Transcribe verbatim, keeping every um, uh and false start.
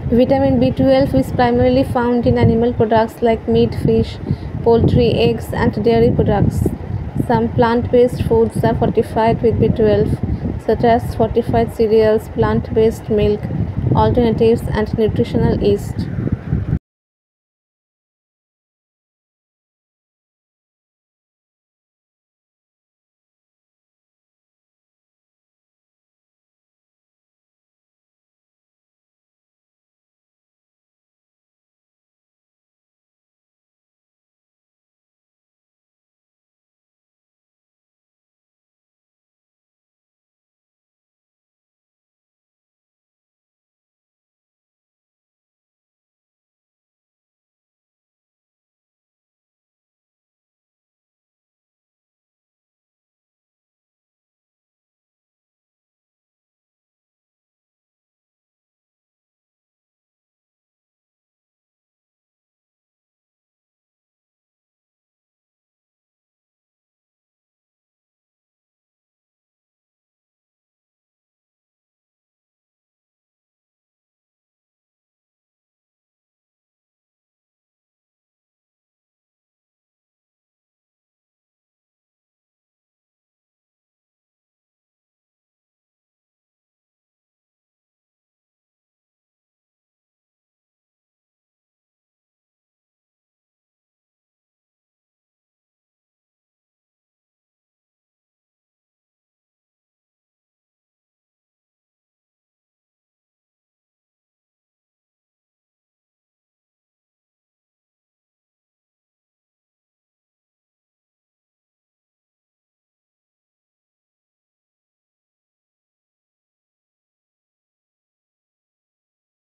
Vitamin B twelve is primarily found in animal products like meat, fish, poultry, eggs, and dairy products. Some plant based foods are fortified with B twelve, such as fortified cereals, plant based milk alternatives, and nutritional yeast.